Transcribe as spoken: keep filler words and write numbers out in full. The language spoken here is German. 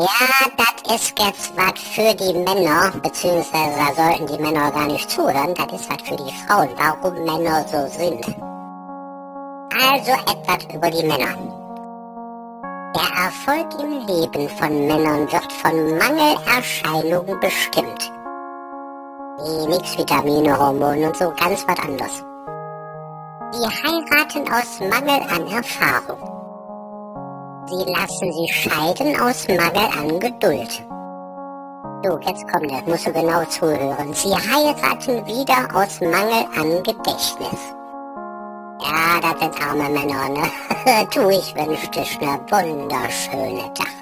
Ja, das ist jetzt was für die Männer, beziehungsweise da sollten die Männer gar nicht zuhören, das ist was für die Frauen, warum Männer so sind. Also etwas über die Männer. Der Erfolg im Leben von Männern wird von Mangelerscheinungen bestimmt. Wie nix Vitamine, Hormone und so, ganz was anderes. Sie heiraten aus Mangel an Erfahrung. Sie lassen sich scheiden aus Mangel an Geduld. So, jetzt kommt das, musst du genau zuhören. Sie heiraten wieder aus Mangel an Gedächtnis. Ja, das sind arme Männer, ne? Du, ich wünsch dir einen wunderschönen Tag.